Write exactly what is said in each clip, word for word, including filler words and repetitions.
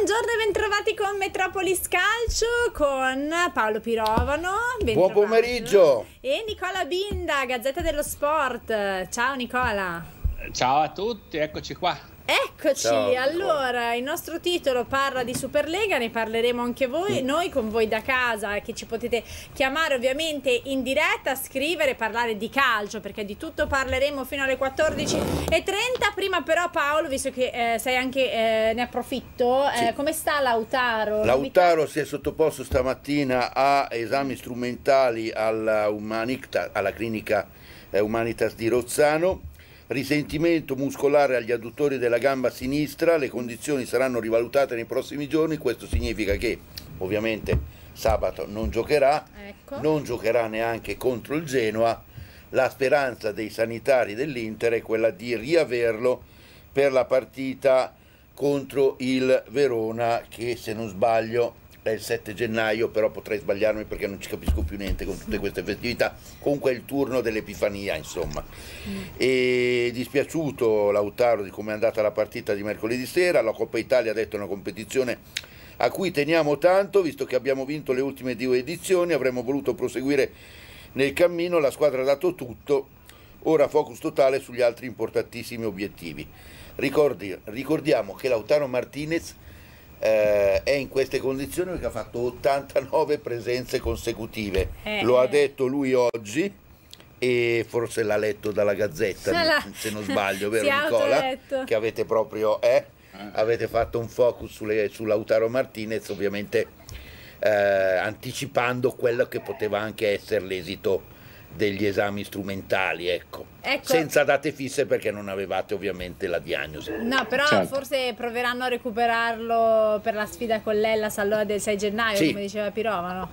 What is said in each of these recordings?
Buongiorno e bentrovati con Metropolis Calcio con Paolo Pirovano. Buon pomeriggio. E Nicola Binda, Gazzetta dello Sport. Ciao Nicola. Ciao a tutti, eccoci qua. Eccoci, Ciao, allora il nostro titolo parla di Superlega, ne parleremo anche voi, noi con voi da casa, che ci potete chiamare ovviamente in diretta, scrivere, parlare di calcio, perché di tutto parleremo fino alle quattordici e trenta. Prima però Paolo, visto che eh, sei anche, eh, ne approfitto, eh, Sì. come sta Lautaro? Lautaro si è sottoposto stamattina a esami strumentali alla, Umanicta, alla clinica eh, Humanitas di Rozzano. Risentimento muscolare agli adduttori della gamba sinistra, le condizioni saranno rivalutate nei prossimi giorni, questo significa che ovviamente sabato non giocherà, Ecco. non giocherà neanche contro il Genoa. La speranza dei sanitari dell'Inter è quella di riaverlo per la partita contro il Verona, che se non sbaglio è il sette gennaio, però potrei sbagliarmi perché non ci capisco più niente con tutte queste festività. Comunque è il turno dell'Epifania, insomma. E dispiaciuto Lautaro di come è andata la partita di mercoledì sera. La Coppa Italia ha detto è una competizione a cui teniamo tanto, visto che abbiamo vinto le ultime due edizioni, avremmo voluto proseguire nel cammino, la squadra ha dato tutto, ora focus totale sugli altri importantissimi obiettivi. Ricordi, ricordiamo che Lautaro Martinez Eh, è in queste condizioni perché ha fatto ottantanove presenze consecutive, eh, lo ha eh. detto lui oggi e forse l'ha letto dalla Gazzetta, La... se non sbaglio, vero Si è Nicola? autoletto. Che avete proprio eh, avete fatto un focus sulle, su Lautaro Martinez, ovviamente eh, anticipando quello che poteva anche essere l'esito degli esami strumentali, ecco. Ecco. Senza date fisse perché non avevate ovviamente la diagnosi. No, però Certo. forse proveranno a recuperarlo per la sfida con l'Hellas allora del sei gennaio, Sì. come diceva Pirovano.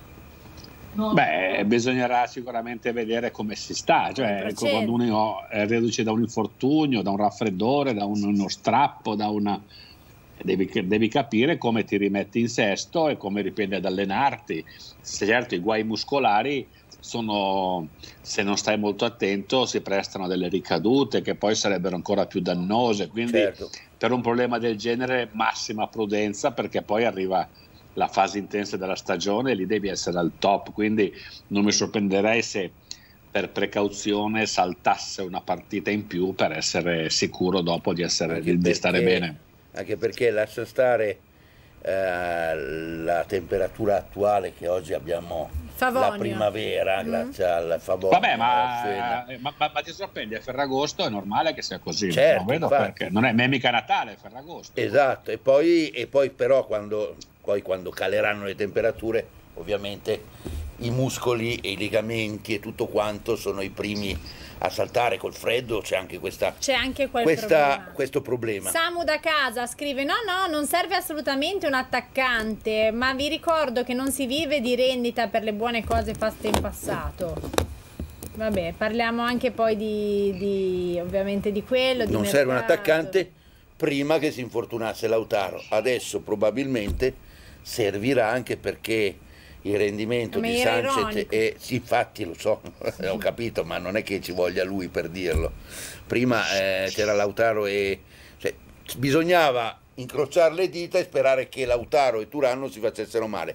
Beh, bisognerà sicuramente vedere come si sta, cioè Come ecco, quando uno è reduce da un infortunio, da un raffreddore, da un- uno strappo, da una... Devi, devi capire come ti rimetti in sesto e come riprendi ad allenarti. Certo, i guai muscolari sono, se non stai molto attento, si prestano a delle ricadute che poi sarebbero ancora più dannose, quindi Certo. per un problema del genere massima prudenza, perché poi arriva la fase intensa della stagione e lì devi essere al top, quindi non mi sorprenderei se per precauzione saltasse una partita in più per essere sicuro dopo di, essere, Anche di, di stare perché- bene. Anche perché lascia stare eh, la temperatura attuale, che oggi abbiamo Favonio. la primavera, Mm. grazie al Favonio. Vabbè, alla Senna. ma, ma, ma, ma ti sorprendi, a Ferragosto è normale che sia così, Certo, non vedo infatti. perché, non è, non è mica Natale, è Ferragosto. Esatto, e poi, e poi però quando, poi quando caleranno le temperature, ovviamente i muscoli e i legamenti e tutto quanto sono i primi a saltare. Col freddo c'è anche questa, C'è anche quel questa- problema. questo problema. Samu da casa scrive: no no, non serve assolutamente un attaccante, ma vi ricordo che non si vive di rendita per le buone cose fatte in passato. Vabbè, parliamo anche poi di, di ovviamente di quello, di Non serve un mercato. attaccante prima che si infortunasse Lautaro, adesso probabilmente servirà, anche perché il rendimento Ma di era Sanchez ironico. è, sì, infatti lo so, ho capito, ma non è che ci voglia lui per dirlo. Prima eh, c'era Lautaro e cioè, bisognava incrociare le dita e sperare che Lautaro e Thuram non si facessero male.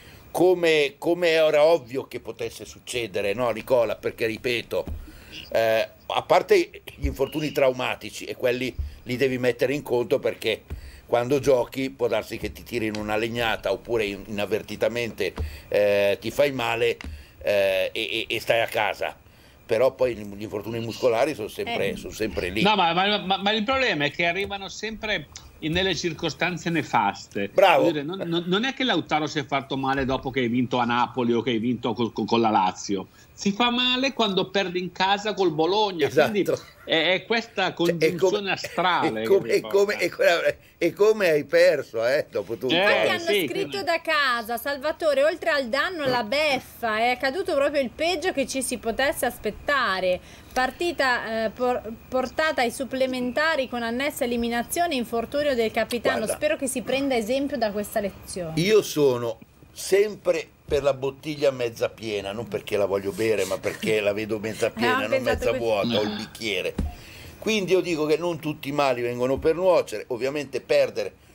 Come, come era ovvio che potesse succedere, no Nicola? Perché ripeto, eh, a parte gli infortuni traumatici, e quelli li devi mettere in conto, perché quando giochi può darsi che ti tiri in una legnata oppure in- inavvertitamente eh, ti fai male eh, e, e- e stai a casa. Però poi gli infortuni muscolari sono sempre, Eh. sono sempre lì. No, ma, ma- ma- ma il problema è che arrivano sempre in- nelle circostanze nefaste. Bravo. Voglio dire, non, non- non è che Lautaro si è fatto male dopo che hai vinto a Napoli o che hai vinto col- col- con la Lazio, si fa male quando perdi in casa col Bologna. Esatto. Quindi è, è questa Cioè, è congiunzione come- astrale. è come, che è come- è come- è come hai perso, eh, dopo tutto. Eh, Infatti eh. hanno sì, scritto quello- da casa: Salvatore, oltre al danno la beffa, è accaduto proprio il peggio che ci si potesse aspettare. Partita eh, por- portata ai supplementari con annessa eliminazione e infortunio del capitano. Guarda. Spero che si prenda esempio da questa lezione. Io sono sempre per la bottiglia mezza piena, non perché la voglio bere, ma perché la vedo mezza piena, Ah, non pensate mezza così. vuota, o il bicchiere. Quindi io dico che non tutti i mali vengono per nuocere, ovviamente perdere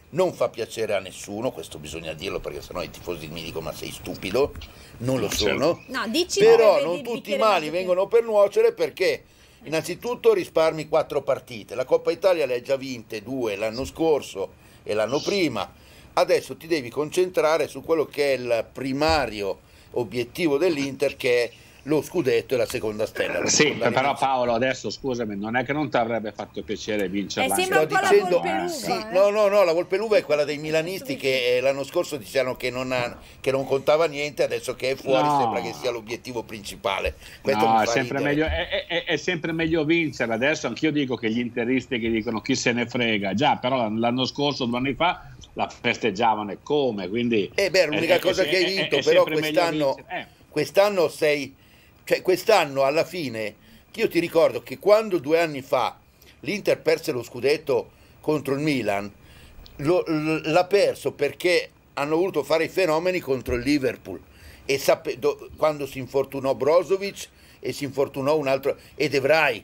non fa piacere a nessuno, questo bisogna dirlo perché sennò i tifosi mi dicono ma sei stupido, non lo sono, no, dici però dove, non vedi, tutti i mali vengono per nuocere, perché innanzitutto risparmi quattro partite, la Coppa Italia le hai già vinte due l'anno scorso e l'anno prima, adesso ti devi concentrare su quello che è il primario obiettivo dell'Inter, che è lo scudetto e la seconda stella. La sì, seconda però dimensione. Paolo, adesso scusami, non è che non ti avrebbe fatto piacere vincere. Eh, l'anno sembra un po' la dicendo, Volpeluva, sì, eh. no, no, no, la Volpeluva è quella dei milanisti che eh, l'anno scorso dicevano che non, ha, che non contava niente, adesso che è fuori No. sembra che sia l'obiettivo principale. Questo No, mi è fa sempre, ridere. meglio, è, è- è sempre meglio vincere. Adesso anch'io dico che gli interisti che dicono chi se ne frega, già, però l'anno scorso, due anni fa, la festeggiavano e come, quindi... Eh beh, l'unica è- cosa è- che hai è- vinto, è però sempre meglio quest'anno, vincere. Eh. quest'anno sei, cioè quest'anno alla fine, io ti ricordo che quando due anni fa l'Inter perse lo scudetto contro il Milan, lo- l- l'ha perso perché hanno voluto fare i fenomeni contro il Liverpool, e sape- do- quando si infortunò Brozovic e si infortunò un altro, ed Evrai,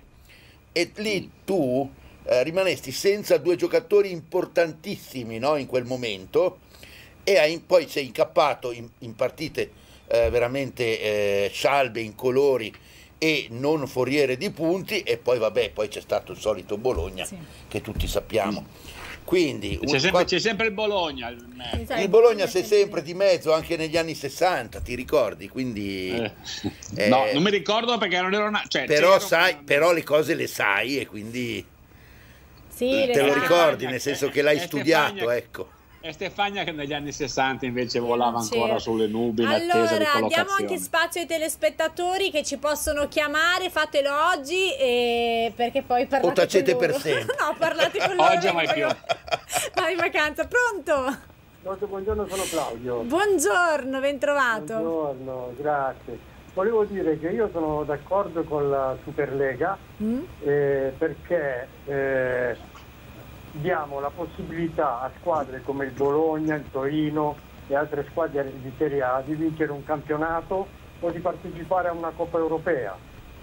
e lì tu eh, rimanesti senza due giocatori importantissimi, no, in quel momento, e hai, poi sei incappato in, in partite eh, veramente eh, scialbe, incolori e non foriere di punti, e poi vabbè, poi c'è stato il solito Bologna, Sì. che tutti sappiamo. Quindi C'è un- sempre, c'è sempre il Bologna. il- Esatto. il Bologna si è sempre di mezzo anche negli anni sessanta, ti ricordi? Quindi Eh. eh, No, non mi ricordo perché non ero na- cioè, però c'ero- sai, però le cose le sai, e quindi Sì, te le lo sai. ricordi, nel senso che l'hai È studiato, Stefania- ecco. È Stefania che negli anni sessanta invece volava non ancora c'era. sulle nubi in attesa di Allora, diamo collocazione. anche spazio ai telespettatori che ci possono chiamare, fatelo oggi, e perché poi parlate O tacete con per loro. sempre. No, parlate con loro. Oggi mai più. Vai in vacanza, pronto? Pronto, buongiorno, sono Claudio. Buongiorno, ben trovato. Buongiorno, grazie. Volevo dire che io sono d'accordo con la Superlega Mm? eh, perché eh, diamo la possibilità a squadre come il Bologna, il Torino e altre squadre di Serie A di vincere un campionato o di partecipare a una Coppa Europea,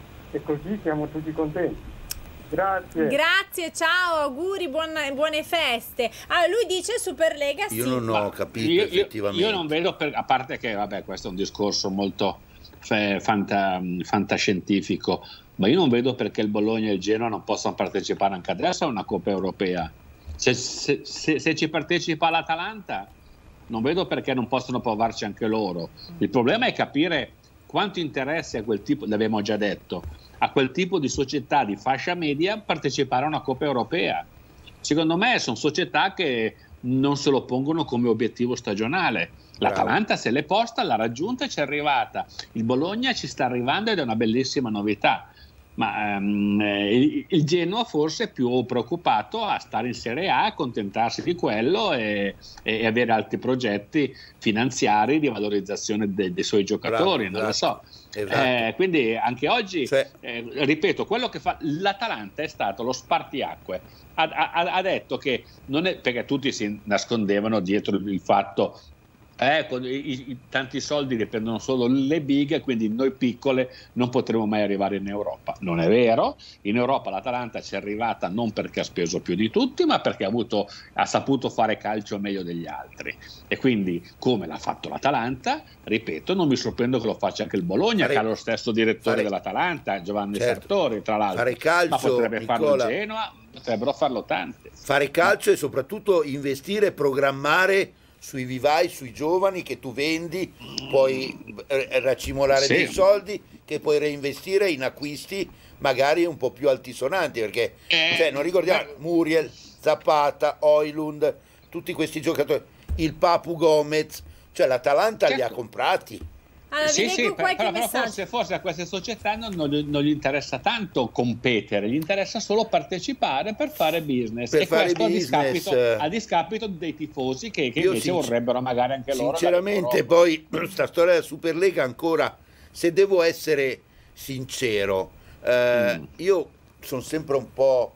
e così siamo tutti contenti. Grazie. Grazie, ciao, auguri, buona- buone feste. Allora, lui dice Superlega sì. Io non ho Ma capito io, io- effettivamente. io non vedo, per- a parte che vabbè, questo è un discorso molto fe- fanta- fantascientifico, ma io non vedo perché il Bologna e il Genoa non possano partecipare anche adesso a una Coppa Europea. Se, se- se- se ci partecipa l'Atalanta, non vedo perché non possono provarci anche loro. Il problema è capire quanto interesse a quel tipo, l'abbiamo già detto, a quel tipo di società di fascia media partecipare a una Coppa Europea. Secondo me sono società che non se lo pongono come obiettivo stagionale. L'Atalanta se l'è posta, l'ha raggiunta e ci è arrivata. Il Bologna ci sta arrivando ed è una bellissima novità. Ma ehm, eh, il, il Genoa forse è più preoccupato a stare in Serie A, accontentarsi di quello e, e avere altri progetti finanziari di valorizzazione de- dei suoi giocatori, Bravo, non esatto, lo so. esatto. Eh, quindi anche oggi, Cioè- eh, ripeto, quello che fa l'Atalanta è stato lo spartiacque. Ha, ha- ha detto che non è, perché tutti si nascondevano dietro il fatto eh, con i, i tanti soldi dipendono solo le big, quindi noi piccole non potremo mai arrivare in Europa. Non è vero, in Europa l'Atalanta ci è arrivata non perché ha speso più di tutti, ma perché ha, avuto, ha saputo fare calcio meglio degli altri, e quindi come l'ha fatto l'Atalanta, ripeto, non mi sorprendo che lo faccia anche il Bologna, Fare- che ha lo stesso direttore fare- dell'Atalanta, Giovanni Certo. Sartori, tra l'altro. Fare calcio, ma potrebbe farlo Nicola. il Genoa, potrebbero farlo tante. Fare calcio e soprattutto investire, programmare sui vivai, sui giovani che tu vendi, puoi eh, racimolare Sì. dei soldi che puoi reinvestire in acquisti magari un po' più altisonanti, perché Eh, cioè, non ricordiamo beh. Muriel, Zapata, Oilund, tutti questi giocatori, il Papu Gomez, cioè l'Atalanta li ha Certo. comprati. Allora, vi leggo per- qualche però, però messaggio. forse, forse a queste società non, non gli- non gli interessa tanto competere, gli interessa solo partecipare per fare business, Per e fare questo business, a, discapito, eh. a discapito dei tifosi che, che Io invece sincer- vorrebbero magari anche loro. Sinceramente, la- poi sta storia della Superlega ancora, se devo essere sincero, eh, Mm. io sono sempre un po'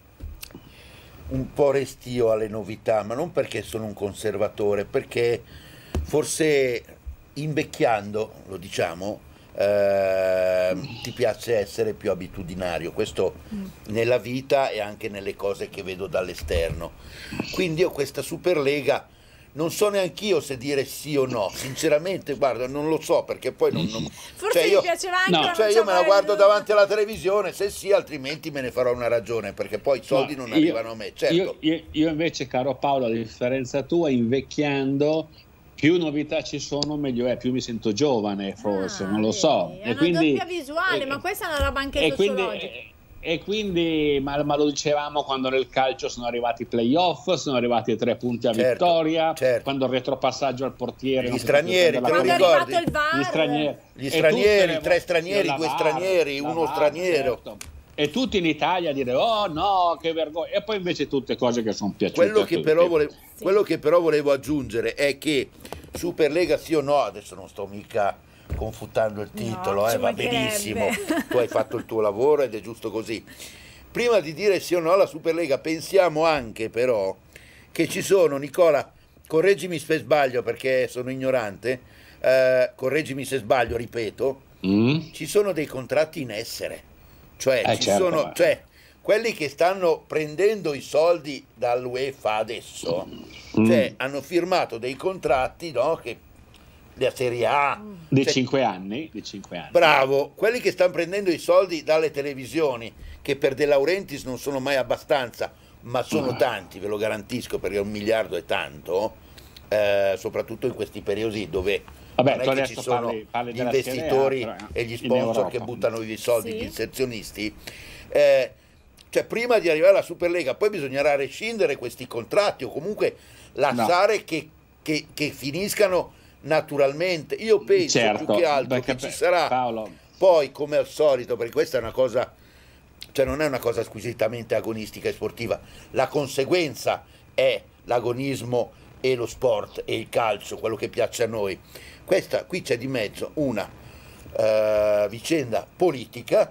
un po' restio alle novità, ma non perché sono un conservatore, perché forse invecchiando, lo diciamo, eh, ti piace essere più abitudinario, questo Mm. nella vita e anche nelle cose che vedo dall'esterno. Quindi io questa Superlega non so neanch'io se dire sì o no, sinceramente, guarda, non lo so, perché poi non... non Forse cioè mi io, piaceva anche, no, ma non cioè ci io me la avrei guardo voluto. davanti alla televisione, se sì, altrimenti me ne farò una ragione, perché poi i soldi No, non io- arrivano a me, certo. Io, io- io invece, caro Paolo, a differenza tua, invecchiando, più novità ci sono, meglio è, più mi sento giovane, forse, Ah, non lo vedi, so. È una doppia visuale, e- ma questa è una roba anche e quindi, sociologica. e, e quindi ma, ma lo dicevamo quando nel calcio sono arrivati i playoff, sono arrivati i tre punti a Certo, vittoria, certo. quando il retropassaggio al portiere, Gli non si stranieri, poteva te lo Quando è prendere la- ricordi? arrivato il V A R, gli stranieri, Gli E stranieri, tutte le tre vo- stranieri, la due V A R, stranieri, la uno V A R, straniero. certo. E tutti in Italia a dire oh no, che vergogna, e poi invece tutte cose che sono piaciute Quello a che, tutti. però volevo, Sì. quello che però volevo aggiungere è che Superlega sì o no, adesso non sto mica confutando il titolo, No, eh, ci va mancherebbe. benissimo, tu hai fatto il tuo lavoro ed è giusto così. Prima di dire sì o no alla Superlega, pensiamo anche però che ci sono, Nicola, correggimi se sbaglio perché sono ignorante, eh, correggimi se sbaglio, ripeto, Mm? ci sono dei contratti in essere, cioè Eh, ci certo, sono, eh. cioè, quelli che stanno prendendo i soldi dall'UEFA adesso, Mm. cioè, hanno firmato dei contratti, no, che la Serie A, Di cioè, cinque anni, di cinque anni. bravo, quelli che stanno prendendo i soldi dalle televisioni, che per De Laurentiis non sono mai abbastanza, ma sono Ah. tanti, ve lo garantisco, perché un miliardo è tanto, eh, soprattutto in questi periodi dove Vabbè, non tu è che adesso ci sono parli- parli gli della investitori Serie A, però, e gli in sponsor Europa. che buttano i soldi, Sì. gli inserzionisti. Eh, cioè, prima di arrivare alla Superlega, poi bisognerà rescindere questi contratti o comunque lasciare che, che- che finiscano naturalmente. Io penso Certo, più che altro perché che ci per- sarà Paolo, poi, come al solito, perché questa è una cosa, cioè non è una cosa squisitamente agonistica e sportiva, la conseguenza è l'agonismo e lo sport e il calcio, quello che piace a noi. Questa, qui c'è di mezzo una eh, vicenda politica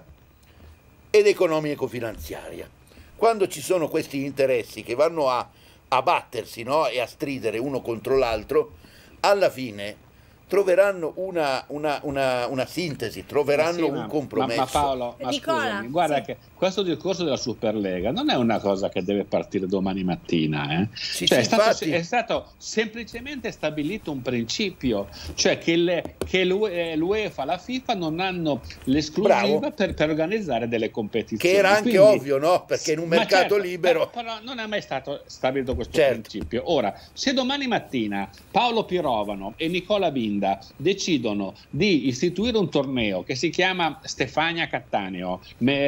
ed economico-finanziaria. Quando ci sono questi interessi che vanno a, a battersi, no? E a stridere uno contro l'altro, alla fine troveranno una, una, una, una sintesi, troveranno sì, ma- un compromesso. Ma, ma Paolo, ma Nicola, scusami, guarda sì. che questo discorso della Superlega non è una cosa che deve partire domani mattina, eh? Sì, Cioè, sì, è, stato, infatti. è stato semplicemente stabilito un principio, cioè che, le, che l'Ue- l'UEFA e la FIFA non hanno l'esclusiva Bravo. per, per organizzare delle competizioni. Che era anche Quindi- ovvio, no? Perché in un Ma mercato certo, libero... Però, però non è mai stato stabilito questo Certo. principio. Ora, se domani mattina Paolo Pirovano e Nicola Binda decidono di istituire un torneo che si chiama Stefania Cattaneo,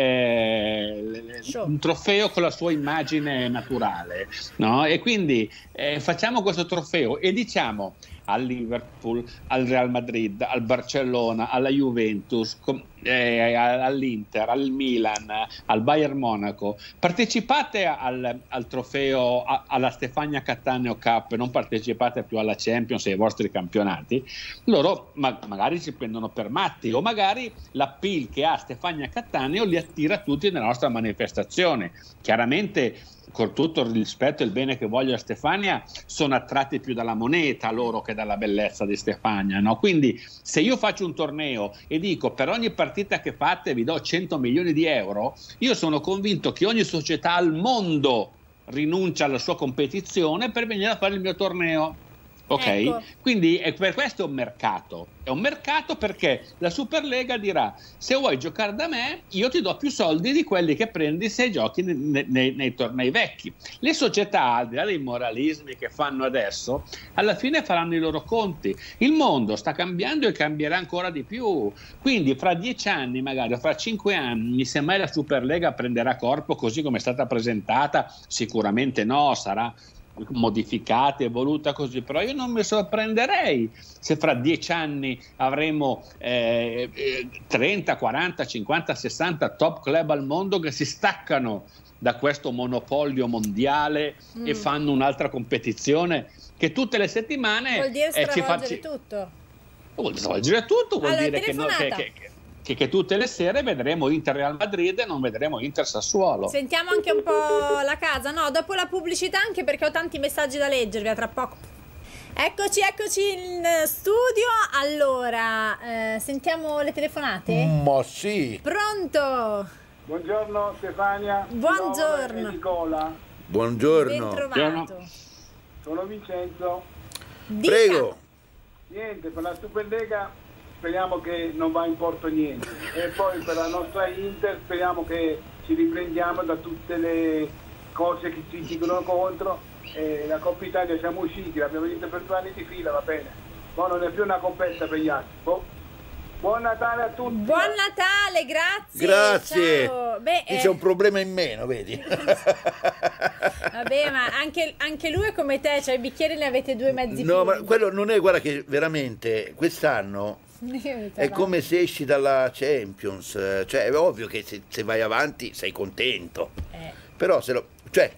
me- Show. un trofeo con la sua immagine naturale, no? E quindi eh, facciamo questo trofeo e diciamo al Liverpool, al Real Madrid, al Barcellona, alla Juventus, com- eh, all'Inter, al Milan, al Bayern Monaco, partecipate al, al trofeo, a- alla Stefania Cattaneo Cup, non partecipate più alla Champions e ai vostri campionati. Loro ma- magari si prendono per matti o magari l'appeal che ha Stefania Cattaneo li attira tutti nella nostra manifestazione. Chiaramente, con tutto il rispetto e il bene che voglio a Stefania, sono attratti più dalla moneta loro che dalla bellezza di Stefania, no? Quindi se io faccio un torneo e dico per ogni partita che fate vi do cento milioni di euro, io sono convinto che ogni società al mondo rinuncia alla sua competizione per venire a fare il mio torneo. Ok? Ecco. Quindi è per questo è un mercato. È un mercato perché la Superlega dirà: se vuoi giocare da me, io ti do più soldi di quelli che prendi se giochi nei, nei, nei tornei vecchi. Le società, al di là dei moralismi che fanno adesso, alla fine faranno i loro conti. Il mondo sta cambiando e cambierà ancora di più. Quindi fra dieci anni, magari, o fra cinque anni, se mai la Superlega prenderà corpo così come è stata presentata, sicuramente no, sarà modificata, evoluta così, però io non mi sorprenderei se fra dieci anni avremo eh, eh, trenta, quaranta, cinquanta, sessanta top club al mondo che si staccano da questo monopolio mondiale Mm. e fanno un'altra competizione che tutte le settimane Vuol dire eh, ci fa- stravolgere tutto. vuol dire stravolgere tutto, vuol Allora, dire che, no- che, telefonata. che, che, che tutte le sere vedremo Inter Real Madrid e non vedremo Inter Sassuolo. Sentiamo anche un po' la casa, no? Dopo la pubblicità, anche perché ho tanti messaggi da leggervi a tra poco. Eccoci, eccoci in studio. Allora, eh, sentiamo le telefonate? Ma sì. Pronto? Buongiorno Stefania. Buongiorno. E Nicola. Buongiorno. Ben trovato. Sono Vincenzo. Dica. Prego. Niente, per la Superlega speriamo che non va in porto niente. E poi per la nostra Inter speriamo che ci riprendiamo da tutte le cose che ci dicono contro. E la Coppa Italia siamo usciti, l'abbiamo vinta per due anni di fila, va bene. Ma non è più una competta per gli altri. Oh. Buon Natale a tutti. Buon Natale, grazie. Grazie. Ciao. Beh, Qui eh, c'è un problema in meno, vedi? vabbè, ma anche, anche lui è come te, cioè i bicchieri ne avete due mezzi No, pieni. ma quello non è, guarda che veramente quest'anno è come se esci dalla Champions, cioè è ovvio che se, se vai avanti sei contento, Eh. però se lo, cioè,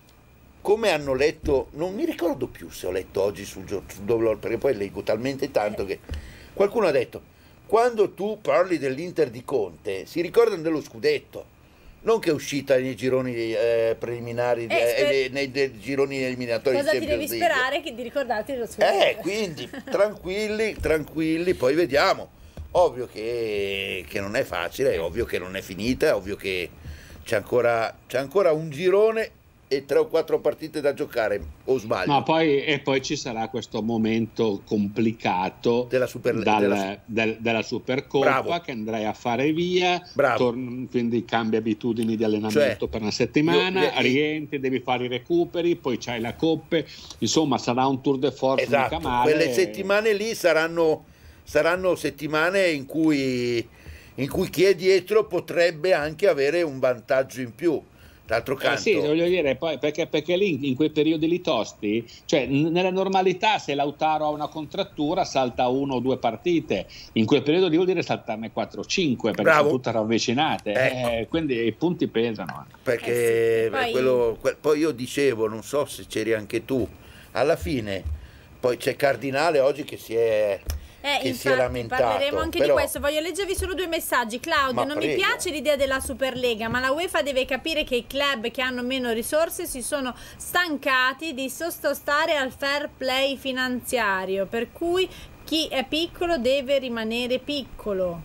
come hanno letto, non mi ricordo più se ho letto oggi sul giornale, perché poi leggo talmente tanto che qualcuno ha detto, quando tu parli dell'Inter di Conte si ricordano dello scudetto, non che è uscita nei gironi eh, preliminari, Eh, eh, sper- nei, nei, nei gironi eliminatori Cosa di ti Champions devi League. sperare che di ricordarti dello scudetto? Eh, quindi tranquilli, tranquilli, poi vediamo. Ovvio che, che non è facile, è ovvio che non è finita, è ovvio che c'è ancora, c'è ancora un girone e tre o quattro partite da giocare, o sbaglio? No, poi, e poi ci sarà questo momento complicato Della Super- dal- della- del- della Supercoppa Bravo. che andrai a fare via, Bravo. torn- quindi cambia abitudini di allenamento Cioè, per una settimana, io- io- rientri, devi fare i recuperi, poi c'hai la coppe, insomma sarà un tour de force Esatto, mica male. quelle settimane lì saranno, saranno settimane in cui, in cui chi è dietro potrebbe anche avere un vantaggio in più. D'altro Eh canto, sì, voglio dire, poi, perché, perché lì in quei periodi lì tosti, cioè n- nella normalità se Lautaro ha una contrattura salta uno o due partite, in quel periodo lì vuol dire saltarne quattro o cinque perché Bravo. sono tutte ravvicinate, Ecco. eh, quindi i punti pesano. perché Eh sì, poi- quello- que- poi io dicevo, non so se c'eri anche tu, alla fine poi c'è Cardinale oggi che si è, Eh, che si è infatti, lamentato, parleremo anche però- di questo. Voglio leggervi solo due messaggi. Claudio, Ma non mi prego. piace l'idea della Superlega, ma la UEFA deve capire che i club che hanno meno risorse si sono stancati di sottostare al fair play finanziario, per cui chi è piccolo deve rimanere piccolo.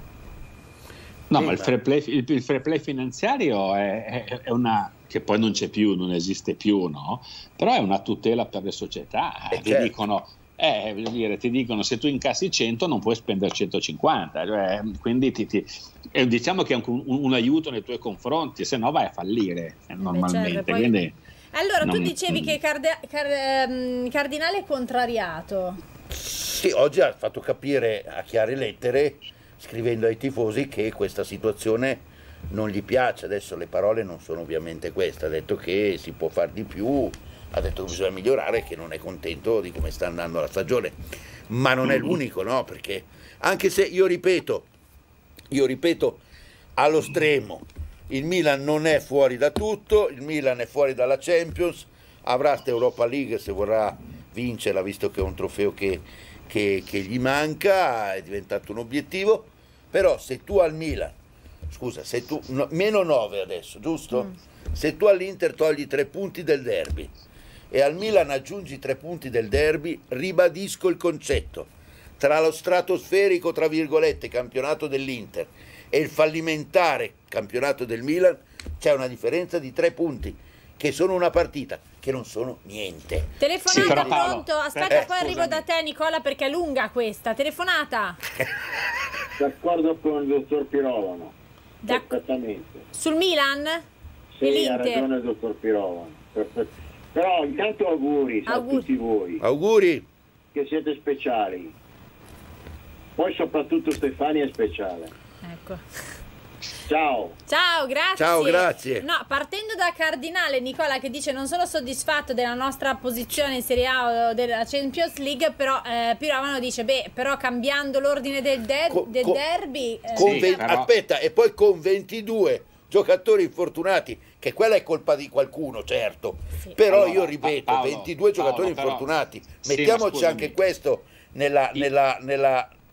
No, Sì, ma il ma- fair play, il, il fair play finanziario è, è- è una che poi non c'è più, non esiste più, no? Però è una tutela per le società. Eh, ti certo. dicono, eh, voglio dire, ti dicono se tu incassi cento non puoi spendere centocinquanta, cioè, quindi ti, ti- eh, diciamo che è un, un- un aiuto nei tuoi confronti, se no vai a fallire eh, normalmente. certo, poi- Quindi, Allora, tu non- dicevi che Carde- Car- ehm, Cardinale è contrariato. Sì, oggi ha fatto capire a chiare lettere, scrivendo ai tifosi, che questa situazione non gli piace. Adesso le parole non sono ovviamente queste, ha detto che si può fare di più, ha detto che bisogna migliorare, che non è contento di come sta andando la stagione, ma non è l'unico, no? Perché anche se io ripeto, io ripeto allo stremo, il Milan non è fuori da tutto, il Milan è fuori dalla Champions, avrà sta Europa League se vorrà vincerla, visto che è un trofeo che, che, che gli manca, è diventato un obiettivo, però se tu al Milan, scusa, se tu, no, meno nove adesso, giusto? Mm. Se tu all'Inter togli tre punti del derby e al Milan aggiungi tre punti del derby, ribadisco il concetto, tra lo stratosferico, tra virgolette, campionato dell'Inter e il fallimentare campionato del Milan c'è una differenza di tre punti, che sono una partita, che non sono niente. Telefonata, Sì, però Paolo, pronto? Aspetta, eh, poi arrivo scusami. da te, Nicola, perché è lunga questa. Telefonata. D'accordo con il dottor Pirovano, Da- perfettamente. Sul Milan? E Sì, ha l'Inter? ragione il dottor Pirovano. Perfett- Però intanto auguri, a Auguri. tutti voi, Auguri! che siete speciali. Poi soprattutto Stefania è speciale. Ecco. Ciao. Ciao, grazie. Ciao, grazie. No, partendo da Cardinale, Nicola che dice non sono soddisfatto della nostra posizione in Serie A o della Champions League, però eh, Pirovano dice, beh, però cambiando l'ordine del, der- Co- del co- derby... eh, Con Sì, ve- però- Aspetta, e poi con ventidue giocatori infortunati, che quella è colpa di qualcuno, certo, Sì. però Allora, io ripeto, Paolo, ventidue giocatori Paolo, però- infortunati, sì, mettiamoci ma scusami. anche questo nella, I- nella, nella,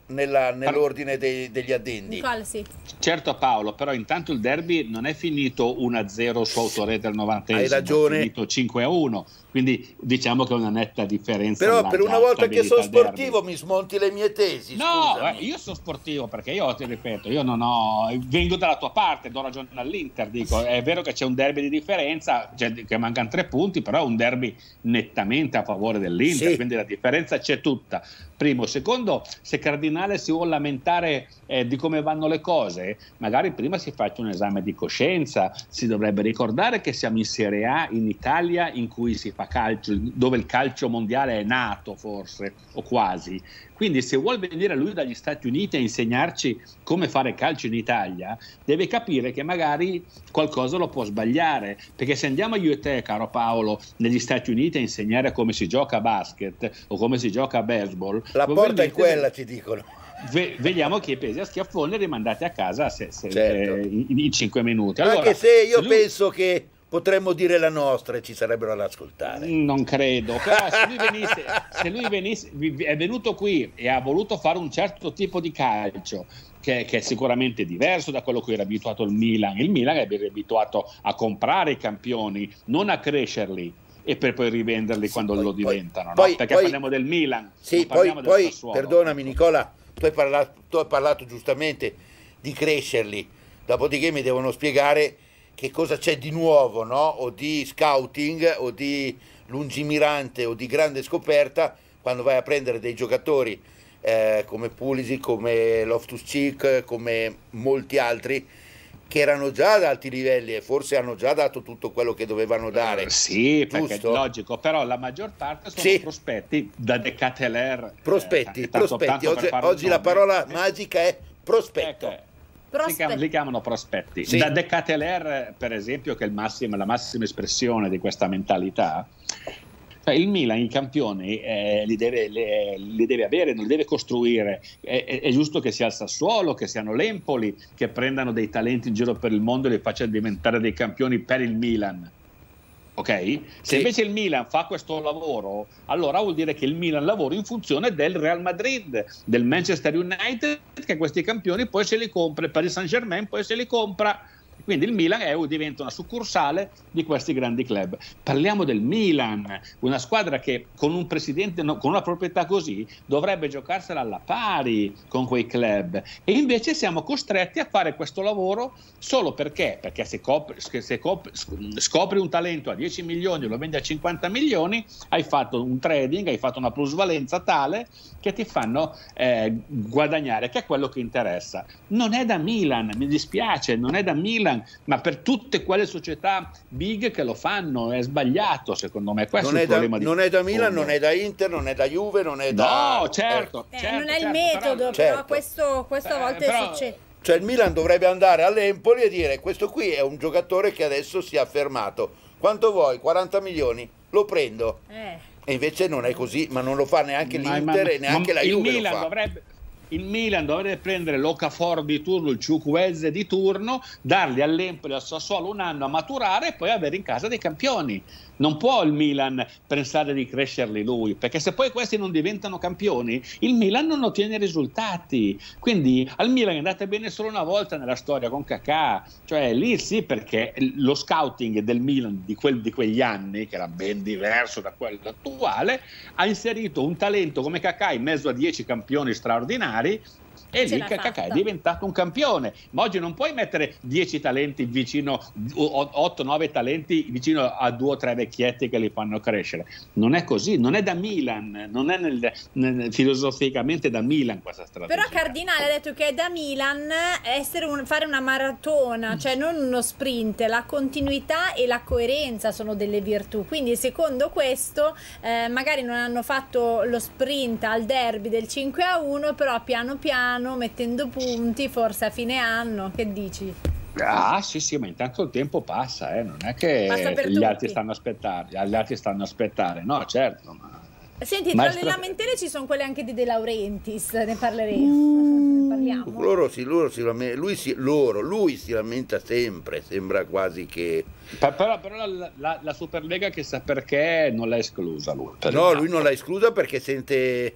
nella, nell'ordine dei, degli addendi. Nicole, sì. Certo Paolo, però intanto il derby non è finito uno a zero su Autorete al novantesimo, Hai ragione. è finito cinque a uno, quindi diciamo che è una netta differenza. Però per una volta che sono sportivo derby. Mi smonti le mie tesi. No, scusami. eh, io sono sportivo perché io ti ripeto, io non ho, vengo dalla tua parte, do ragione all'Inter, dico, è vero che c'è un derby di differenza, cioè, che mancano tre punti, però è un derby nettamente a favore dell'Inter, sì. Quindi la differenza c'è tutta. Primo, secondo, se Cardinale si vuole lamentare eh, di come vanno le cose, magari prima si faccia un esame di coscienza, si dovrebbe ricordare che siamo in Serie A in Italia in cui si fa calcio, dove il calcio mondiale è nato forse, o quasi. Quindi se vuol venire lui dagli Stati Uniti a insegnarci come fare calcio in Italia, deve capire che magari qualcosa lo può sbagliare, perché se andiamo io e te, caro Paolo, negli Stati Uniti a insegnare come si gioca a basket o come si gioca a baseball, la porta è quella, ci dicono. Ve- vediamo che pesi a schiaffone e rimandate a casa se, se, certo. eh, in, in cinque minuti. Allora, anche se io se lui... penso che potremmo dire la nostra e ci sarebbero ad ascoltare. Non credo, però se lui venisse, se lui venisse, è venuto qui e ha voluto fare un certo tipo di calcio che, che è sicuramente diverso da quello a cui era abituato il Milan. Il Milan è abituato a comprare i campioni, non a crescerli e per poi rivenderli sì, quando poi, lo diventano, poi, no? Perché poi, parliamo del Milan. Sì, poi, poi perdonami Nicola, tu hai, parlato, tu hai parlato giustamente di crescerli, dopodiché mi devono spiegare che cosa c'è di nuovo, no? O di scouting, o di lungimirante, o di grande scoperta, quando vai a prendere dei giocatori eh, come Pulisic, come Loftus-Cheek, come molti altri, che erano già ad alti livelli e forse hanno già dato tutto quello che dovevano dare. Eh, sì, giusto? Perché è logico, però la maggior parte sono sì. prospetti da Decateler. Prospetti, eh, prospetti. Oggi, oggi la parola eh. magica è prospetto. Ecco. Li chiamano, li chiamano prospetti. Sì. Da Decateler, per esempio, che è il massimo, la massima espressione di questa mentalità, cioè il Milan i campioni eh, li, deve, li, li deve avere, non li deve costruire. È, è, è giusto che sia il Sassuolo, che siano l'Empoli, che prendano dei talenti in giro per il mondo e li facciano diventare dei campioni per il Milan. Ok? Se sì. invece il Milan fa questo lavoro, allora vuol dire che il Milan lavora in funzione del Real Madrid, del Manchester United, che questi campioni poi se li compra, il Paris Saint-Germain poi se li compra. Quindi il Milan è, diventa una succursale di questi grandi club. Parliamo del Milan, una squadra che con un presidente, con una proprietà così, dovrebbe giocarsela alla pari con quei club. E invece siamo costretti a fare questo lavoro solo perché? Perché se, copri, se copri, scopri un talento a dieci milioni e lo vendi a cinquanta milioni, hai fatto un trading, hai fatto una plusvalenza tale che ti fanno eh, guadagnare, che è quello che interessa. Non è da Milan, mi dispiace, non è da Milan, ma per tutte quelle società big che lo fanno è sbagliato, secondo me. Questo non è il da, problema di non è da Milan, non è da Inter, non è da Juve, non è da... No, certo, eh, certo non è il certo, metodo, però, però certo. questo, questo a volte però, succede. Cioè il Milan dovrebbe andare all'Empoli e dire: questo qui è un giocatore che adesso si è affermato, quanto vuoi? quaranta milioni? Lo prendo. Eh. E invece non è così, ma non lo fa neanche ma, l'Inter ma, e neanche ma, la Juve il Milan lo fa. Dovrebbe, il Milan dovrebbe prendere l'Ocafor di turno, il Ciucuezze di turno, darli all'Empoli e al Sassuolo un anno a maturare e poi avere in casa dei campioni. Non può il Milan pensare di crescerli lui, perché se poi questi non diventano campioni, il Milan non ottiene risultati. Quindi al Milan è andata bene solo una volta nella storia con Kakà, cioè lì sì, perché lo scouting del Milan di, quel, di quegli anni, che era ben diverso da quello attuale, ha inserito un talento come Kakà in mezzo a dieci campioni straordinari, e lì Kakà è diventato un campione. Ma oggi non puoi mettere dieci talenti vicino, otto nove talenti vicino a due o tre vecchietti che li fanno crescere. Non è così, non è da Milan, non è nel, nel, filosoficamente da Milan questa strategia. Però Cardinale ha detto che è da Milan essere un, fare una maratona, cioè non uno sprint. La continuità e la coerenza sono delle virtù, quindi secondo questo eh, magari non hanno fatto lo sprint al derby del cinque a uno, però piano piano mettendo punti, forse a fine anno. Che dici? Ah sì sì, ma intanto il tempo passa, eh. Non è che gli tutti. altri stanno a aspettare, gli altri stanno a aspettare, no certo. Ma... Senti, ma tra stra... le lamentele ci sono quelle anche di De Laurentiis, ne parleremo. Uh, ne parliamo. Loro si, loro si lamenta, lui si, loro, lui si lamenta sempre, sembra quasi che... Però, però la, la, la Superlega chissà perché non l'ha esclusa lui. No, lui non l'ha esclusa perché sente...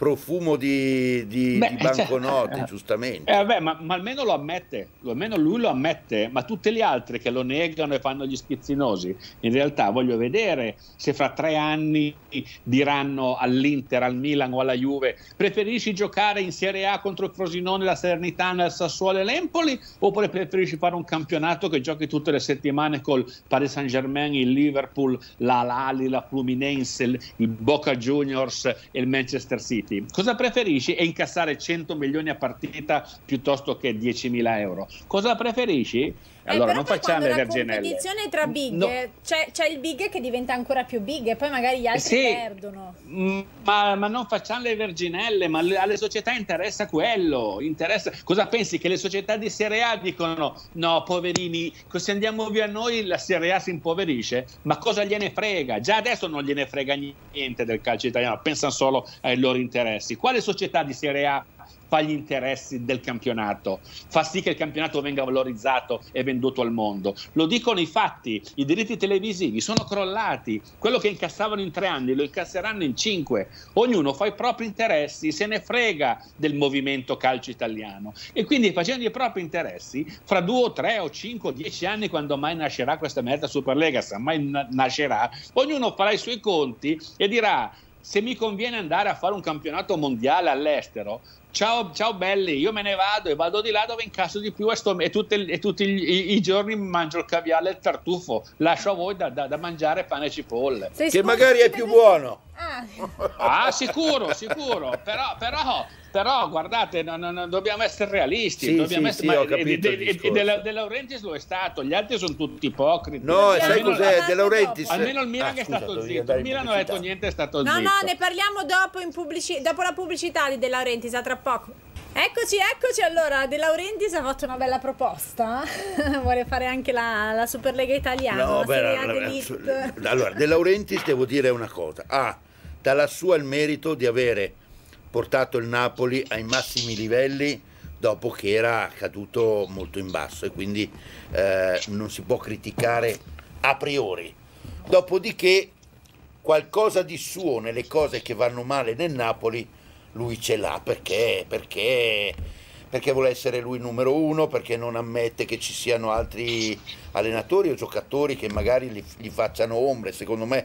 profumo di, di, Beh, di banconote, cioè, giustamente. Eh, vabbè, ma, ma almeno lo ammette, lo, almeno lui lo ammette, ma tutti gli altri che lo negano e fanno gli schizzinosi, in realtà voglio vedere se fra tre anni diranno all'Inter, al Milan o alla Juve: preferisci giocare in Serie A contro il Frosinone, la Salernitana, il Sassuolo e l'Empoli, oppure preferisci fare un campionato che giochi tutte le settimane col Paris Saint-Germain, il Liverpool, la Lali, la Fluminense, il, il Boca Juniors e il Manchester City? Cosa preferisci? E incassare cento milioni a partita piuttosto che diecimila euro? Cosa preferisci? Allora eh, non poi facciamo le verginelle. verginelle. La competizione tra big, No. c'è, c'è il big che diventa ancora più big e poi magari gli altri Sì, perdono. Ma, ma non facciamo le verginelle, ma le, alle società interessa quello. Interessa. Cosa pensi? Che le società di Serie A dicono: no, poverini, se andiamo via noi la Serie A si impoverisce? Ma cosa gliene frega? Già adesso non gliene frega niente del calcio italiano, pensano solo ai loro interessi. Quale società di Serie A fa gli interessi del campionato, fa sì che il campionato venga valorizzato e venduto al mondo? Lo dicono i fatti, i diritti televisivi sono crollati, quello che incassavano in tre anni lo incasseranno in cinque, ognuno fa i propri interessi, se ne frega del movimento calcio italiano, e quindi facendo i propri interessi, fra due o tre o cinque o dieci anni, quando mai nascerà questa merda Superlega, se mai nascerà, ognuno farà i suoi conti e dirà: se mi conviene andare a fare un campionato mondiale all'estero, ciao, ciao belli, io me ne vado e vado di là dove incasso di più e, sto, e, tutte, e tutti i, i giorni mangio il caviale e il tartufo, lascio a voi da, da, da mangiare pane e cipolle. Sei Che magari è più buono. Ah. Ah, sicuro, sicuro, però, però, però guardate, non, non, dobbiamo essere realisti. Sì, dobbiamo sì, essere, sì, ho ma, capito e, il e, discorso. e De, De Laurentiis lo è stato, gli altri sono tutti ipocriti. No, e sai almeno, cos'è? De Laurentiis. almeno il Milan Ah, che è scusa, stato dovevi zitto, andare il in Milan non ha detto pubblicità. niente, è stato No, zitto. no, ne parliamo dopo, in pubblici- dopo la pubblicità di De Laurentiis, a tra poco. Eccoci, eccoci. Allora, De Laurentiis ha fatto una bella proposta. Vuole fare anche la, la Superlega italiana, No, la beh, Serie A allora, d'Elite. allora, De Laurentiis, devo dire una cosa: ha dalla sua il merito di avere portato il Napoli ai massimi livelli dopo che era caduto molto in basso, e quindi eh, non si può criticare a priori. Dopodiché qualcosa di suo nelle cose che vanno male nel Napoli lui ce l'ha, perché perché perché vuole essere lui il numero uno, perché non ammette che ci siano altri allenatori o giocatori che magari gli, gli facciano ombre. Secondo me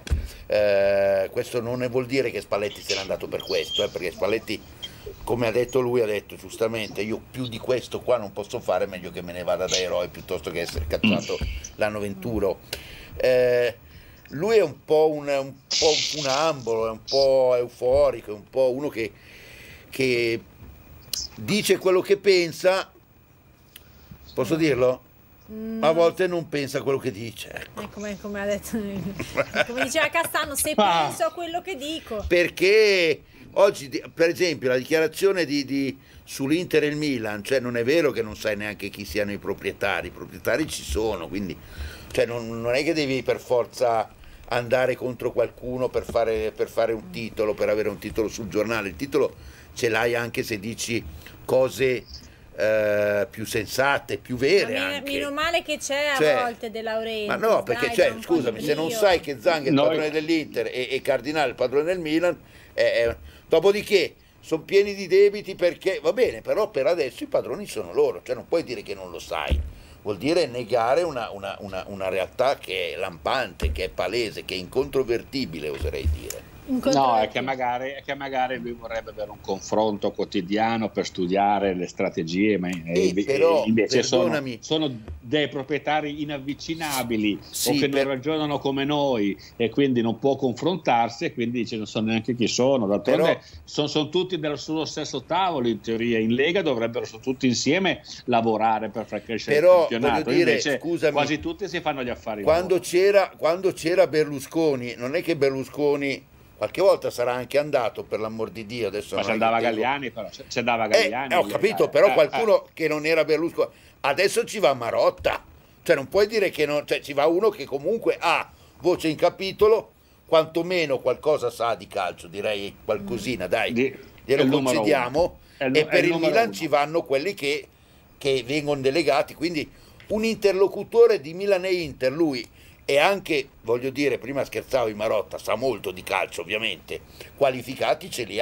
eh, questo non ne vuol dire che Spalletti se n'è andato per questo, eh, perché Spalletti, come ha detto lui, ha detto giustamente: io più di questo qua non posso fare, meglio che me ne vada da eroe piuttosto che essere cacciato l'anno venturo. Eh, lui è un po' un, un po' un ambolo, è un po' euforico, è un po' uno che, che dice quello che pensa, posso dirlo? Mm. A volte non pensa quello che dice, ecco. Eh, come, come ha detto, come diceva Castano, se Ah. penso a quello che dico. Perché oggi, per esempio, la dichiarazione di, di, sull'Inter e il Milan, cioè non è vero che non sai neanche chi siano i proprietari, i proprietari ci sono, quindi cioè non, non è che devi per forza andare contro qualcuno per fare, per fare un titolo, per avere un titolo sul giornale. Il titolo ce l'hai anche se dici cose eh, più sensate, più vere, Ma meno, anche. meno male che c'è a Cioè, volte De Laurentiis. Ma no, perché dai, cioè, dà un po' scusami, di se non brio. sai che Zang è il Noi- padrone dell'Inter e, e Cardinale il padrone del Milan, eh, eh, dopodiché sono pieni di debiti, perché va bene, però per adesso i padroni sono loro, cioè non puoi dire che non lo sai, vuol dire negare una, una, una, una realtà che è lampante, che è palese, che è incontrovertibile, oserei dire. No, è che, magari, è che magari lui vorrebbe avere un confronto quotidiano per studiare le strategie, ma Eh, e- però, invece sono, perdonami. sono dei proprietari inavvicinabili Sì, o che per- non ragionano come noi, e quindi non può confrontarsi, e quindi dice non so neanche chi sono. D'altronde Però- sono, sono tutti dello sullo stesso tavolo, in teoria. In Lega dovrebbero tutti insieme lavorare per far crescere Però, il campionato, voglio dire, invece scusami, quasi tutti si fanno gli affari Quando loro. c'era, quando c'era Berlusconi, non è che Berlusconi qualche volta sarà anche andato, per l'amor di Dio, adesso Ma non ci è che andava tengo- Galliani, però ci ci andava Eh, Galliani. eh, ho capito, eh, però eh, qualcuno che non era Berlusconi, adesso ci va Marotta, cioè non puoi dire che non, cioè ci va uno che comunque ha voce in capitolo, quantomeno qualcosa sa di calcio, direi qualcosina, dai, Di- è glielo il numero concediamo, uno. È il nu- e è per il il numero Milan uno. ci vanno quelli che, che vengono delegati, quindi un interlocutore di Milan e Inter, lui. E anche, voglio dire, prima scherzavo, i Marotta sa molto di calcio, ovviamente, qualificati ce li ha,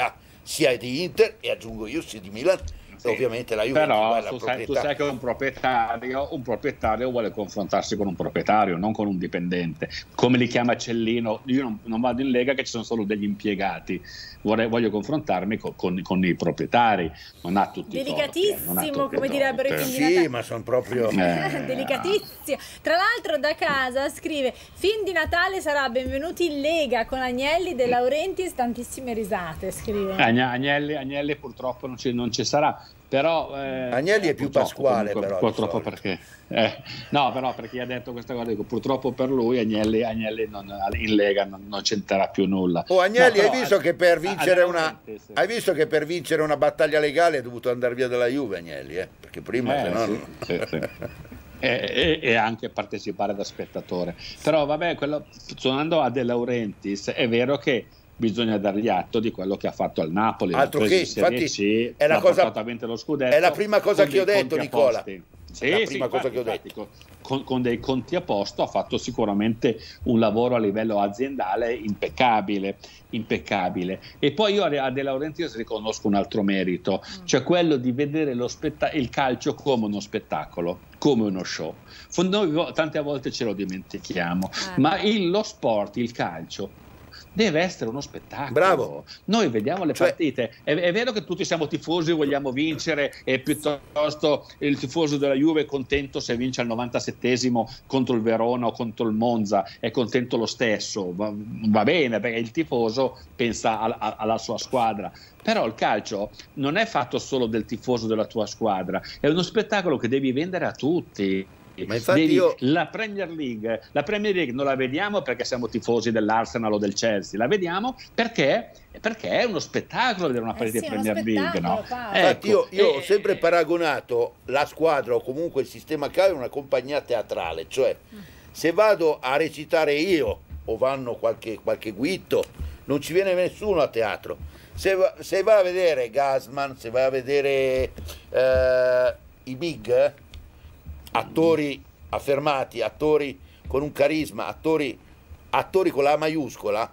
sia di Inter e aggiungo io sia di Milan. Sì, ovviamente la Juventus, però la tu sai, tu sai che un proprietario, un proprietario vuole confrontarsi con un proprietario, non con un dipendente, come li chiama Cellino. Io non, non vado in Lega che ci sono solo degli impiegati, Vorrei, voglio confrontarmi con, con, con i proprietari. Non ha tutti delicatissimo, i torti, come direbbero i figli. Sì, ma sono proprio eh, delicatissimo. Tra l'altro da casa scrive: fin di Natale sarà benvenuti in Lega con Agnelli, De Laurentiis, tantissime risate, scrive. Agnelli, Agnelli purtroppo non ci, non ci sarà. Però, eh, Agnelli è più Pasquale, comunque, però purtroppo perché eh, no, però perché ha detto questa cosa, dico, purtroppo per lui Agnelli, Agnelli non, in Lega non, non c'entrerà più nulla. Oh, Agnelli, no, hai visto che per vincere a, una sì. hai visto che per vincere una battaglia legale è dovuto andare via dalla Juve Agnelli, eh? Perché prima eh, se no sì, non... sì, sì. E, e, e anche partecipare da spettatore. Però vabbè, quello, tornando a De Laurentiis, è vero che bisogna dargli atto di quello che ha fatto al Napoli. Altro che, infatti, C, è la, cosa, lo scudetto, è la prima cosa che ho detto, Nicola. Sì, la sì, prima infatti, cosa che ho infatti, detto. Con, con dei conti a posto ha fatto sicuramente un lavoro a livello aziendale impeccabile, impeccabile. E poi io a De Laurentiis riconosco un altro merito, mm. cioè quello di vedere lo spetta- il calcio come uno spettacolo, come uno show. Noi tante volte ce lo dimentichiamo, eh. ma il, lo sport, il calcio, deve essere uno spettacolo. Bravo. Noi vediamo le cioè, partite. È, è vero che tutti siamo tifosi, vogliamo vincere, e piuttosto il tifoso della Juve è contento se vince al novantasettesimo contro il Verona o contro il Monza, è contento lo stesso. Va, va bene, perché il tifoso pensa a, a, alla sua squadra. Però il calcio non è fatto solo del tifoso della tua squadra, è uno spettacolo che devi vendere a tutti. Ma infatti Devi, io... la Premier League la Premier League non la vediamo perché siamo tifosi dell'Arsenal o del Chelsea, la vediamo perché, perché è uno spettacolo vedere una partita eh sì, di Premier League, no? Infatti Ecco, io, io e, ho sempre paragonato la squadra o comunque il sistema calcio a una compagnia teatrale, cioè se vado a recitare io o vanno qualche, qualche guitto, non ci viene nessuno a teatro. Se, va, se vai a vedere Gasman, se vai a vedere eh, i big attori affermati, attori con un carisma, attori, attori con la maiuscola,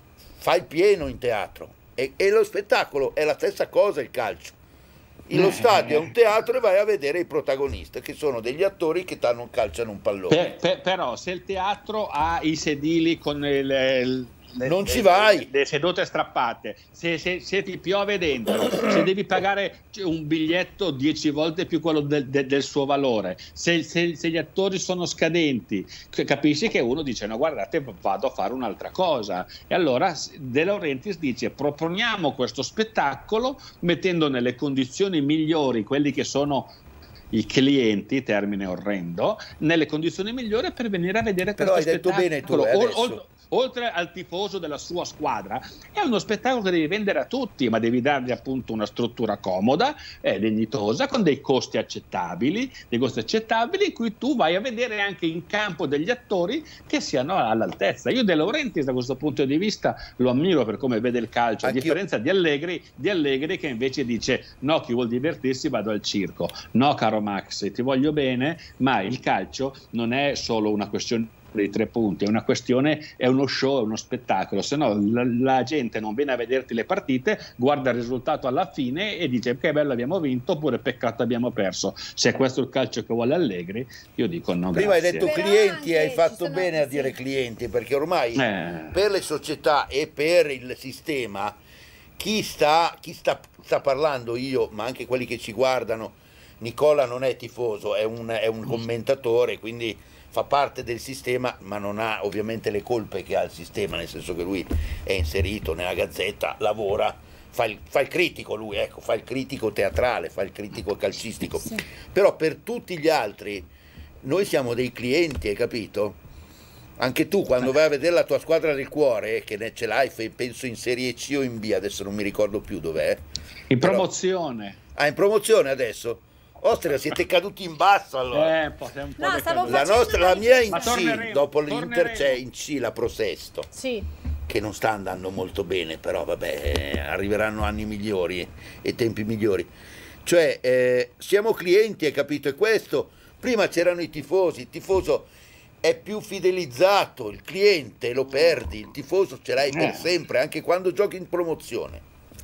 fai pieno in teatro. E, e lo spettacolo è la stessa cosa, il calcio. Lo eh, stadio è un teatro e vai a vedere i protagonisti, che sono degli attori che danno calciano un pallone. Per, per, però se il teatro ha i sedili con il... il Le, non ci le, vai, le, le sedute strappate, se, se, se ti piove dentro, se devi pagare un biglietto dieci volte più quello del, del, del suo valore, se, se, se gli attori sono scadenti, capisci che uno dice no, guardate, vado a fare un'altra cosa. E allora De Laurentiis dice proponiamo questo spettacolo mettendo nelle condizioni migliori quelli che sono i clienti, termine orrendo, nelle condizioni migliori per venire a vedere però questo hai detto spettacolo. bene tu, eh, o, o, oltre al tifoso della sua squadra, è uno spettacolo che devi vendere a tutti, ma devi dargli appunto una struttura comoda, eh, dignitosa, con dei costi accettabili, dei costi accettabili in cui tu vai a vedere anche in campo degli attori che siano all'altezza. Io De Laurentiis da questo punto di vista lo ammiro per come vede il calcio, a differenza di Allegri, di Allegri che invece dice no, chi vuol divertirsi vado al circo. No, caro Max, ti voglio bene, ma il calcio non è solo una questione dei tre punti, è una questione, è uno show, è uno spettacolo, se no la, la gente non viene a vederti le partite, guarda il risultato alla fine e dice che bello abbiamo vinto oppure peccato abbiamo perso. Se è questo il calcio che vuole Allegri, io dico no, prima grazie. hai detto Però clienti, hai fatto sono, bene a sì. dire clienti, perché ormai eh. per le società e per il sistema chi sta, chi sta, sta parlando, io ma anche quelli che ci guardano, Nicola non è tifoso, è un, è un commentatore, quindi fa parte del sistema, ma non ha ovviamente le colpe che ha il sistema, nel senso che lui è inserito nella Gazzetta, lavora, fa il, fa il critico lui, ecco, fa il critico teatrale, fa il critico calcistico. Sì. Però per tutti gli altri noi siamo dei clienti, hai capito? Anche tu quando vai a vedere la tua squadra del cuore, che ne ce l'hai, penso in Serie C o in B, adesso non mi ricordo più dov'è. In promozione. Però, ah, in promozione adesso? Ostria, siete caduti in basso allora. Eh, un po', un po' no, stavo la, nostra, la mia in C, dopo torneremo. l'Inter c'è in C la Prosesto, sì. che non sta andando molto bene, però vabbè, arriveranno anni migliori e tempi migliori. Cioè, eh, siamo clienti, hai capito? E questo, prima c'erano i tifosi, il tifoso è più fidelizzato, il cliente lo perdi, il tifoso ce l'hai per sempre, anche quando giochi in promozione.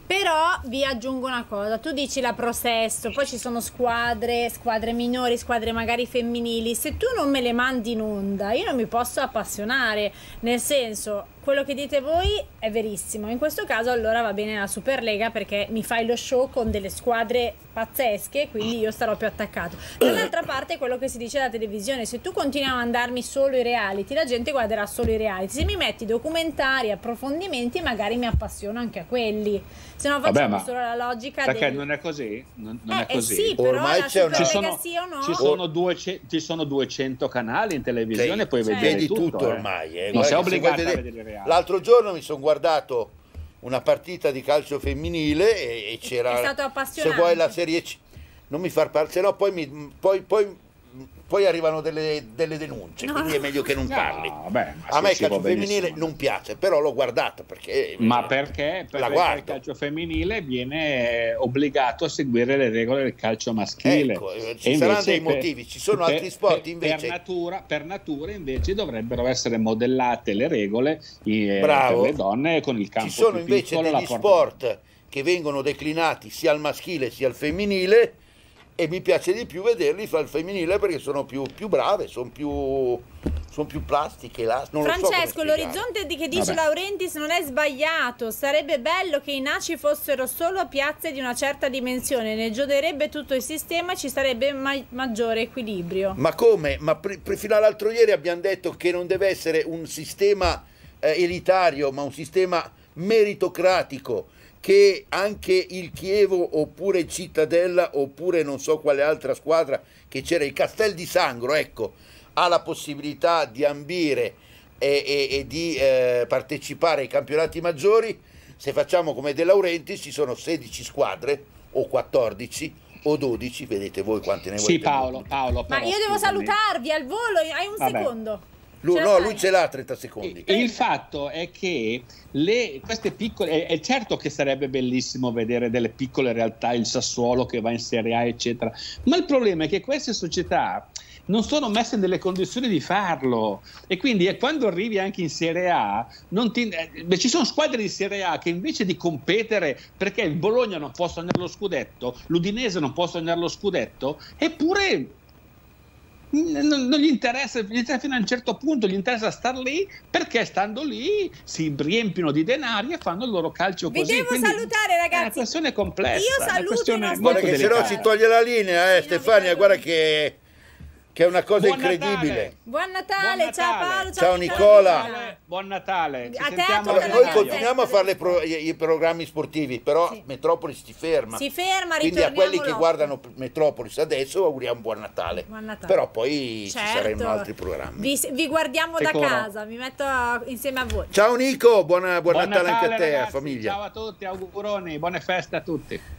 Però vi aggiungo una cosa, tu dici la Pro Sesto, poi ci sono squadre, squadre minori, squadre magari femminili, se tu non me le mandi in onda io non mi posso appassionare, nel senso, quello che dite voi è verissimo, in questo caso allora va bene la Superlega perché mi fai lo show con delle squadre pazzesche, quindi io starò più attaccato. Dall'altra parte quello che si dice alla televisione, se tu continui a mandarmi solo i reality, la gente guarderà solo i reality, se mi metti documentari, approfondimenti, magari mi appassiono anche a quelli, se no facciamo Vabbè, solo la logica perché del... non è così, non, non eh, è così. Eh sì, però ormai la c'è una... ci Superlega sono, sì o no? ci sono, duecento, ci sono duecento canali in televisione, Sì, puoi cioè, vedere vedi tutto, tutto eh. ormai, eh. Non Guarda sei che se obbligato vuoi a vedere- vedere reality. L'altro giorno mi sono guardato una partita di calcio femminile e, e c'era, È stato se appassionante. vuoi, la Serie C, non mi far parlare, se no poi, mi, poi, poi, poi arrivano delle, delle denunce, No. quindi è meglio che non No, parli. vabbè, ma A sì, me il si può calcio femminile benissimo. non piace, però l'ho guardato perché... Ma perché? La Perché il guardo. calcio femminile viene obbligato a seguire le regole del calcio maschile. Ecco, eh, ci E saranno invece dei per- motivi, ci sono per- altri sport per- invece... Per natura, per natura invece dovrebbero essere modellate le regole eh, Bravo. per le donne con il campo Ci sono più invece piccolo, la degli porta- sport che vengono declinati sia al maschile sia al femminile e mi piace di più vederli fa il femminile perché sono più, più brave, sono più, sono più plastiche. là- Non lo so come Francesco, spiegare. l'orizzonte di che dice Vabbè. Laurentis non è sbagliato. Sarebbe bello che i N A C I fossero solo piazze di una certa dimensione, ne gioderebbe tutto il sistema e ci sarebbe ma- maggiore equilibrio. Ma come? Ma pre- pre- fino all'altro ieri abbiamo detto che non deve essere un sistema eh, elitario, ma un sistema meritocratico, che anche il Chievo oppure il Cittadella oppure non so quale altra squadra che c'era, il Castel di Sangro, ecco, ha la possibilità di ambire e, e- e di eh, partecipare ai campionati maggiori. Se facciamo come De Laurentiis ci sono sedici squadre o quattordici o dodici, vedete voi quante ne volete. Sì, Paolo, Paolo. Ma però, io devo scusami. salutarvi al volo, hai un Vabbè. secondo. Lui, Ce la no, fai? lui ce l'ha trenta secondi. E il fatto è che le, queste piccole, è, è certo che sarebbe bellissimo vedere delle piccole realtà, il Sassuolo che va in Serie A, eccetera, ma il problema è che queste società non sono messe nelle condizioni di farlo e quindi eh, quando arrivi anche in Serie A non ti, eh, ci sono squadre di Serie A che invece di competere, perché il Bologna non può sognare lo scudetto, l'Udinese non può sognare lo scudetto, eppure non, non gli interessa, gli interessa fino a un certo punto, gli interessa star lì perché stando lì si riempiono di denari e fanno il loro calcio Vi così. devo Quindi salutare, ragazzi. è una questione complessa, Io è una saluto questione i nostri- molto Guarda che se no delicata. ci toglie la linea, eh, Sì, no, Stefania, vi guarda prego. che, che è una cosa Buon incredibile. Natale. Buon Natale, Buon ciao Natale. Paolo, Ciao, Nicola. Nicola. Buon Natale, ci A te, sentiamo a tutte Allora, le noi ragazze. continuiamo a fare le pro- i, i programmi sportivi, però Sì. Metropolis si ferma. Si ferma, Quindi a ritorniamo quelli che l'otto. guardano Metropolis adesso auguriamo buon Natale. Buon Natale. Però poi Certo. ci saranno altri programmi. Vi, vi guardiamo Sicuro. da casa, mi metto insieme a voi. Ciao Nico, buona- buon, Buon Natale, anche a te, ragazzi, famiglia. ciao a tutti, auguroni, buone feste a tutti.